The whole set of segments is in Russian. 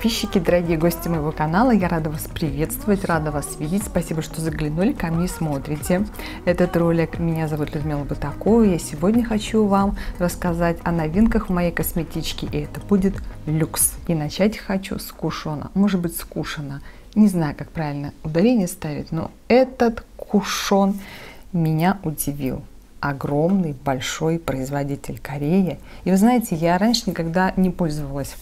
подписчики, дорогие гости моего канала, я рада вас приветствовать, рада вас видеть. Спасибо, что заглянули ко мне и смотрите этот ролик. Меня зовут Людмила Бутакова. Я сегодня хочу вам рассказать о новинках в моей косметичке, и это будет люкс. И начать хочу с кушона, может быть, с кушона. Не знаю, как правильно ударение ставить, но этот кушон меня удивил. Огромный, большой производитель Кореи. И вы знаете, я раньше никогда не пользовалась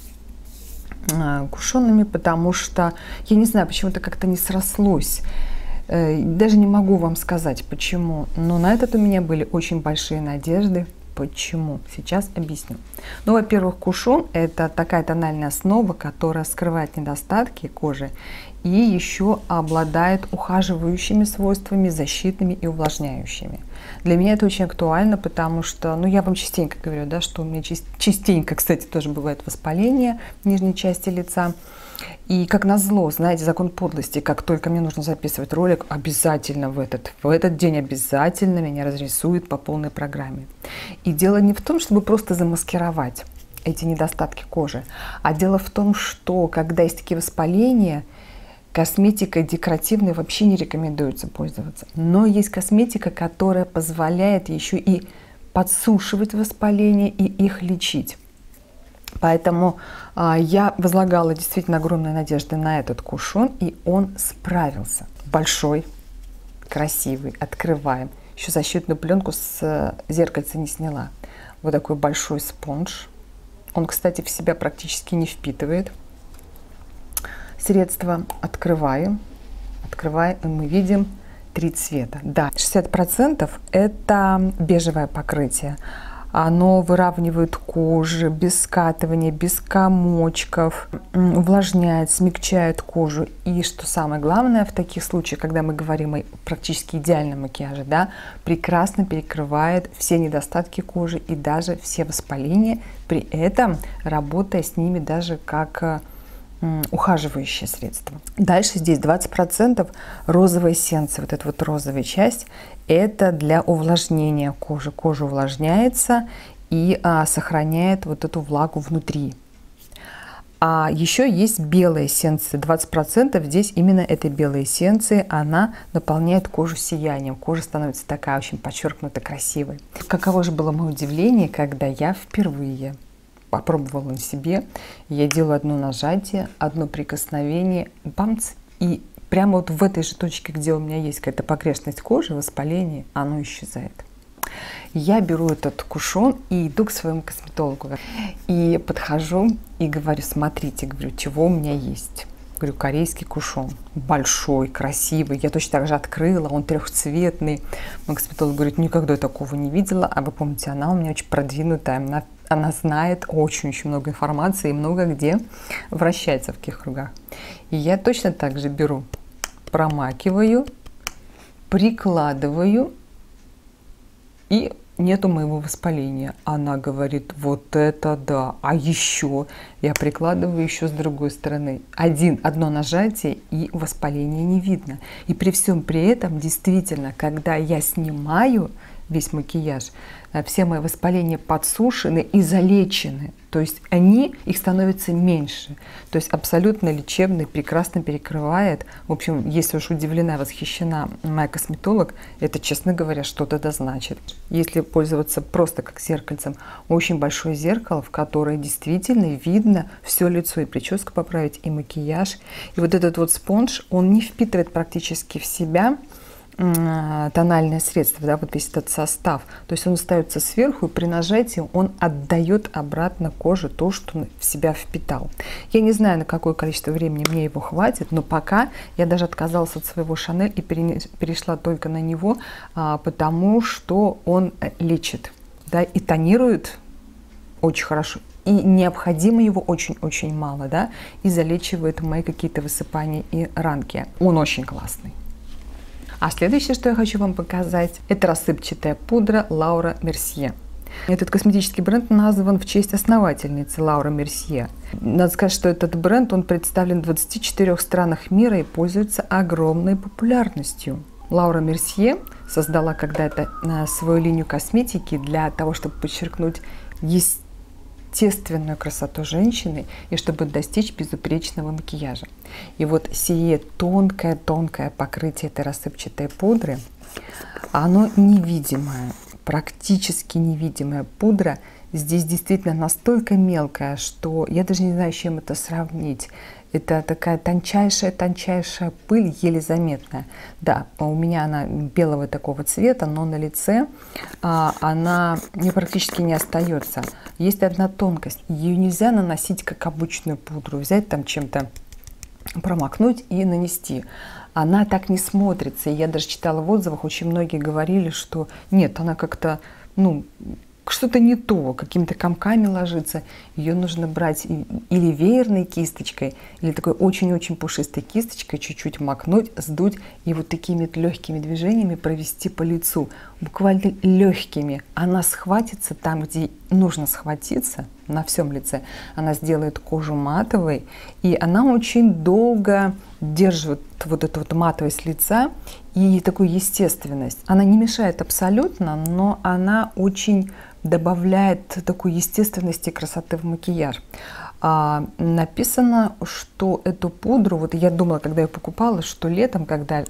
кушонами, потому что, я не знаю, почему-то как-то не срослось. Даже не могу вам сказать, почему. Но на этот у меня были очень большие надежды. Почему? Сейчас объясню. Ну, во-первых, кушон – это такая тональная основа, которая скрывает недостатки кожи и еще обладает ухаживающими свойствами, защитными и увлажняющими. Для меня это очень актуально, потому что, ну, я вам частенько говорю, да, что у меня частенько, кстати, тоже бывает воспаление в нижней части лица. И как назло, знаете, закон подлости, как только мне нужно записывать ролик, обязательно в этот день обязательно меня разрисуют по полной программе. И дело не в том, чтобы просто замаскировать эти недостатки кожи, а дело в том, что когда есть такие воспаления, косметикой декоративной вообще не рекомендуется пользоваться. Но есть косметика, которая позволяет еще и подсушивать воспаления и их лечить. Поэтому я возлагала действительно огромные надежды на этот кушон, и он справился. Большой, красивый, открываем. Еще защитную пленку с зеркальца не сняла. Вот такой большой спонж. Он, кстати, в себя практически не впитывает средство. Открываем, и мы видим 3 цвета. Да, 60% это бежевое покрытие. Оно выравнивает кожу без скатывания, без комочков, увлажняет, смягчает кожу. И что самое главное в таких случаях, когда мы говорим о практически идеальном макияже, да, прекрасно перекрывает все недостатки кожи и даже все воспаления, при этом работая с ними даже как ухаживающее средство. Дальше здесь 20% розовой эссенции. Вот эта вот розовая часть – это для увлажнения кожи. Кожа увлажняется и сохраняет вот эту влагу внутри. А еще есть белая эссенция. 20% здесь именно этой белой эссенции. Она наполняет кожу сиянием. Кожа становится такая очень подчеркнуто красивой. Каково же было мое удивление, когда я впервые попробовала на себе. Я делаю одно нажатие, одно прикосновение, бамц, и прямо вот в этой же точке, где у меня есть какая-то погрешность кожи, воспаление, оно исчезает. Я беру этот кушон и иду к своему косметологу. И подхожу и говорю: смотрите, говорю, чего у меня есть. Говорю, корейский кушон, большой, красивый. Я точно так же открыла, он трехцветный. Мой косметолог говорит: никогда я такого не видела. А вы помните, она у меня очень продвинутая, она знает очень-очень много информации и много где вращается в каких кругах. И я точно так же беру, промакиваю, прикладываю, и нету моего воспаления. Она говорит: вот это да. А еще я прикладываю еще с другой стороны. Одно нажатие, и воспаления не видно. И при всем при этом, действительно, когда я снимаю весь макияж, все мои воспаления подсушены и залечены. То есть их становится меньше. То есть абсолютно лечебный, прекрасно перекрывает. В общем, если уж удивлена, восхищена моя косметолог, это, честно говоря, что-то да значит. Если пользоваться просто как зеркальцем, очень большое зеркало, в которое действительно видно все лицо, и прическу поправить, и макияж. И вот этот вот спонж, он не впитывает практически в себя тональное средство, да, вот весь этот состав. То есть он остается сверху, и при нажатии он отдает обратно коже то, что он в себя впитал. Я не знаю, на какое количество времени мне его хватит, но пока я даже отказалась от своего Шанель и перешла только на него, потому что он лечит, да, и тонирует очень хорошо. И необходимо его очень-очень мало, да, и залечивает мои какие-то высыпания и ранки. Он очень классный. А следующее, что я хочу вам показать, это рассыпчатая пудра Laura Mercier. Этот косметический бренд назван в честь основательницы Laura Mercier. Надо сказать, что этот бренд, он представлен в 24 странах мира и пользуется огромной популярностью. Laura Mercier создала когда-то свою линию косметики для того, чтобы подчеркнуть естественную красоту женщины и чтобы достичь безупречного макияжа. И вот сие тонкое покрытие этой рассыпчатой пудры, оно невидимое, практически невидимая пудра. Здесь действительно настолько мелкая, что я даже не знаю, с чем это сравнить. Это такая тончайшая пыль, еле заметная. Да, у меня она белого такого цвета, но на лице она практически не остается. Есть одна тонкость. Ее нельзя наносить как обычную пудру. Взять там чем-то, промокнуть и нанести. Она так не смотрится. И я даже читала в отзывах, очень многие говорили, что нет, она как-то, что-то не то, какими-то комками ложится. Ее нужно брать или веерной кисточкой, или такой очень-очень пушистой кисточкой, чуть-чуть макнуть, сдуть и вот такими легкими движениями провести по лицу. Буквально легкими. Она схватится там, где нужно схватиться, на всем лице. Она сделает кожу матовой, и она очень долго держит вот эту вот матовость лица и такую естественность. Она не мешает абсолютно, но она очень добавляет такой естественности и красоты в макияж. Написано, что эту пудру, вот я думала, когда я покупала, что летом, когда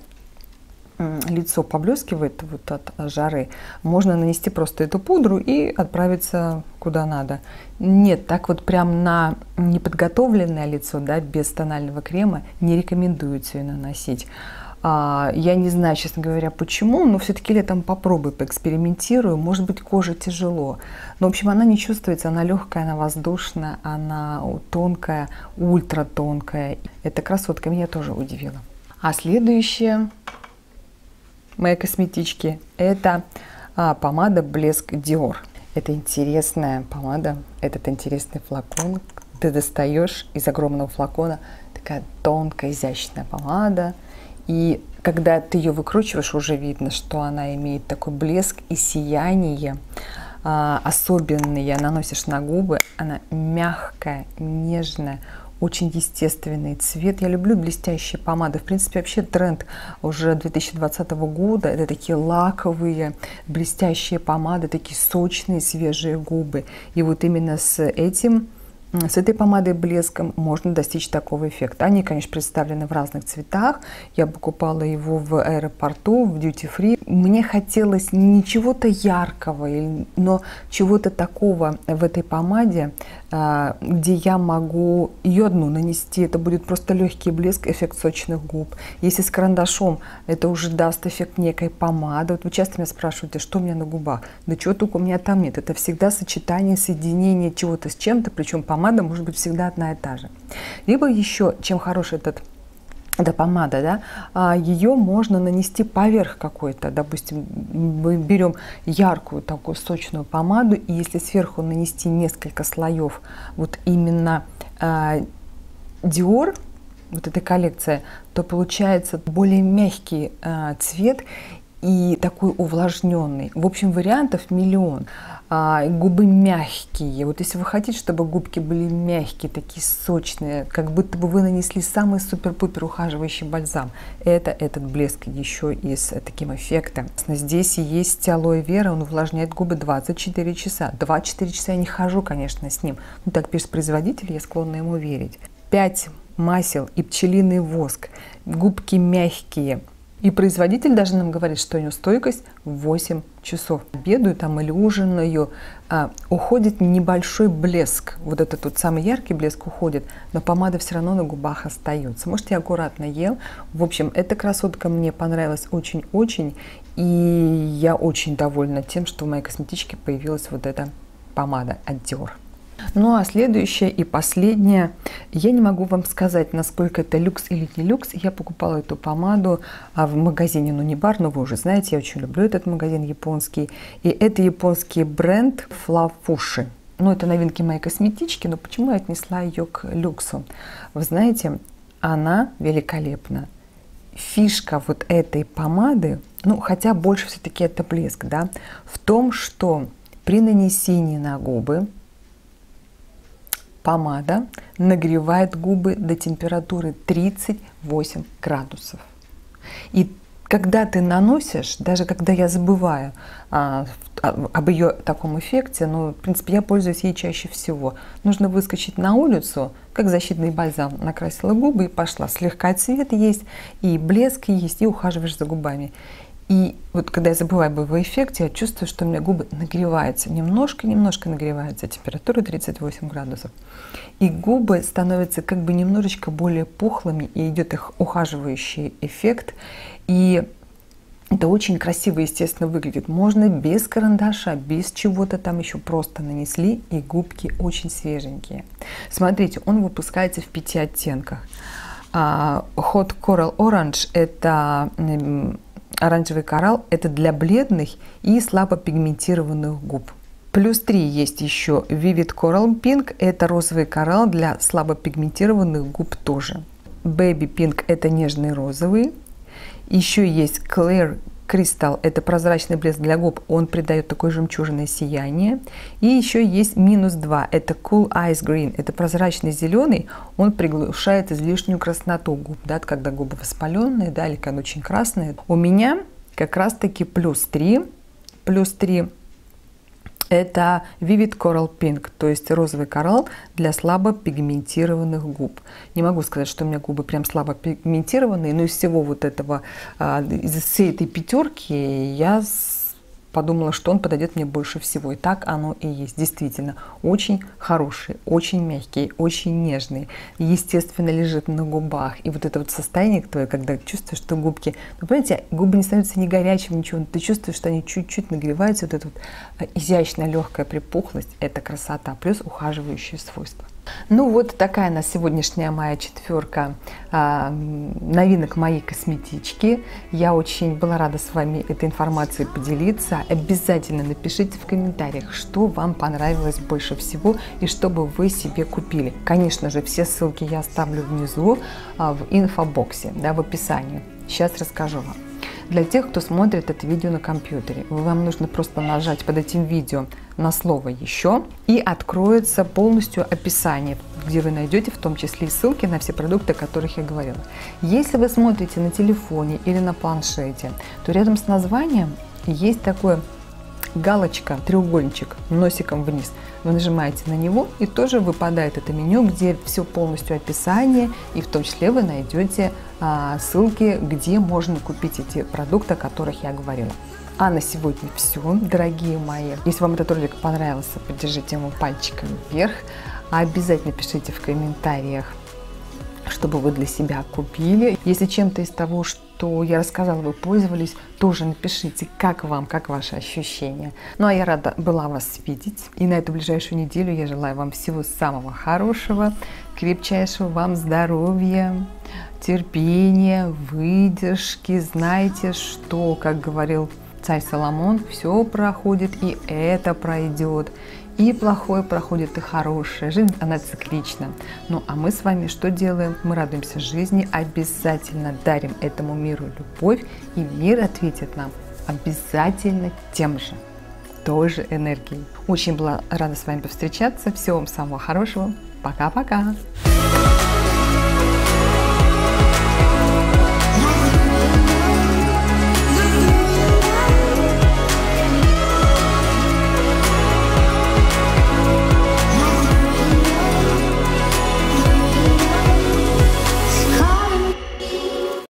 лицо поблескивает вот от жары, можно нанести просто эту пудру и отправиться куда надо. Нет, так вот прям на неподготовленное лицо, да, без тонального крема не рекомендуется ее наносить. Я не знаю, честно говоря, почему, но все-таки летом попробую, поэкспериментирую. Может быть, коже тяжело. Но, в общем, она не чувствуется, она легкая, она воздушная, она тонкая, ультратонкая. Эта красотка меня тоже удивила. А следующая моей косметички — это помада Блеск Dior. Это интересная помада, этот интересный флакон. Ты достаешь из огромного флакона, такая тонкая, изящная помада. И когда ты ее выкручиваешь, уже видно, что она имеет такой блеск и сияние особенные. Наносишь на губы, она мягкая, нежная, очень естественный цвет. Я люблю блестящие помады. В принципе, вообще тренд уже 2020 года. Это такие лаковые, блестящие помады, такие сочные, свежие губы. И вот именно с этой помадой блеском можно достичь такого эффекта. Они, конечно, представлены в разных цветах. Я покупала его в аэропорту, в duty-free. Мне хотелось не чего-то яркого, но чего-то такого в этой помаде, где я могу ее одну нанести. Это будет просто легкий блеск, эффект сочных губ. Если с карандашом, это уже даст эффект некой помады. Вот вы часто меня спрашиваете, что у меня на губах. Да чего только у меня там нет. Это всегда сочетание, соединение чего-то с чем-то, причем помада может быть всегда одна и та же. Либо еще, чем хорош эта помада, да, ее можно нанести поверх какой-то. Допустим, мы берем яркую такую сочную помаду, и если сверху нанести несколько слоев вот именно Dior, вот этой коллекции, то получается более мягкий цвет и такой увлажненный. В общем, вариантов миллион. Губы мягкие. Вот если вы хотите, чтобы губки были мягкие, такие сочные, как будто бы вы нанесли самый супер-пупер ухаживающий бальзам. Это этот блеск еще и с таким эффектом. Здесь есть алоэ вера, он увлажняет губы 24 часа. 24 часа я не хожу, конечно, с ним. Ну, так пишет производитель, я склонна ему верить. 5 масел и пчелиный воск. Губки мягкие. И производитель даже нам говорит, что у него стойкость 8 часов. Обедаю там или ужинаю, уходит небольшой блеск. Вот этот вот самый яркий блеск уходит, но помада все равно на губах остается. Может, я аккуратно ел. В общем, эта красотка мне понравилась очень-очень. И я очень довольна тем, что в моей косметичке появилась вот эта помада от Dior. Ну а следующее и последнее, я не могу вам сказать, насколько это люкс или не люкс. Я покупала эту помаду в магазине Nunibar, но вы уже знаете, я очень люблю этот магазин японский. И это японский бренд Flafushi. Ну, это новинки моей косметички, но почему я отнесла ее к люксу? Вы знаете, она великолепна. Фишка вот этой помады, ну, хотя больше все-таки это блеск, да, в том, что при нанесении на губы помада нагревает губы до температуры 38 градусов. И когда ты наносишь, даже когда я забываю об ее таком эффекте, в принципе, я пользуюсь ей чаще всего. Нужно выскочить на улицу, как защитный бальзам, накрасила губы и пошла. Слегка цвет есть, и блеск есть, и ухаживаешь за губами. И вот когда я забываю об его эффекте, я чувствую, что у меня губы нагреваются, немножко нагреваются, температура 38 градусов. И губы становятся как бы немножечко более пухлыми, и идет их ухаживающий эффект. И это очень красиво, естественно, выглядит. Можно без карандаша, без чего-то там еще просто нанесли, и губки очень свеженькие. Смотрите, он выпускается в 5 оттенках. Hot Coral Orange – это оранжевый коралл, это для бледных и слабо пигментированных губ. Плюс 3 есть еще Vivid Coral Pink, это розовый коралл для слабо пигментированных губ тоже. Baby Pink – это нежный розовый. Еще есть Clear Crystal, это прозрачный блеск для губ, он придает такое жемчужное сияние. И еще есть минус 2, это Cool Ice Green, это прозрачный зеленый, он приглушает излишнюю красноту губ, да, когда губы воспаленные, да, или когда очень красные. У меня как раз таки плюс 3 это Vivid Coral Pink, то есть розовый коралл для слабо пигментированных губ. Не могу сказать, что у меня губы прям слабо пигментированные, но из всего вот этого, из всей этой пятерки я подумала, что он подойдет мне больше всего. И так оно и есть. Действительно, очень хороший, очень мягкий, очень нежный. Естественно, лежит на губах. И вот это вот состояние твое, когда чувствуешь, что губки... Вы понимаете, губы не становятся ни горячими, ничего. Ты чувствуешь, что они чуть-чуть нагреваются. Вот эта вот изящная, легкая припухлость. Это красота. Плюс ухаживающие свойства. Ну вот такая на сегодняшняя моя четверка новинок моей косметички. Я очень была рада с вами этой информацией поделиться. Обязательно напишите в комментариях, что вам понравилось больше всего и что бы вы себе купили. Конечно же, все ссылки я оставлю внизу в инфобоксе, да, в описании. Сейчас расскажу вам. Для тех, кто смотрит это видео на компьютере, вам нужно просто нажать под этим видео на слово «Еще», и откроется полностью описание, где вы найдете в том числе и ссылки на все продукты, о которых я говорила. Если вы смотрите на телефоне или на планшете, то рядом с названием есть такое галочка, треугольничек носиком вниз. Вы нажимаете на него, и тоже выпадает это меню, где все полностью описание, и в том числе вы найдете ссылки, где можно купить эти продукты, о которых я говорила. А на сегодня все, дорогие мои. Если вам этот ролик понравился, поддержите его пальчиком вверх. Обязательно пишите в комментариях, чтобы вы для себя купили. Если чем-то из того, что я рассказала, вы пользовались, тоже напишите, как вам, как ваши ощущения. Ну а я рада была вас видеть. И на эту ближайшую неделю я желаю вам всего самого хорошего, крепчайшего вам здоровья, терпения, выдержки. Знайте, что, как говорил царь Соломон, все проходит, и это пройдет. И плохое проходит, и хорошее. Жизнь, она циклична. Ну, а мы с вами что делаем? Мы радуемся жизни, обязательно дарим этому миру любовь, и мир ответит нам обязательно тем же, той же энергией. Очень была рада с вами повстречаться. Всего вам самого хорошего. Пока-пока.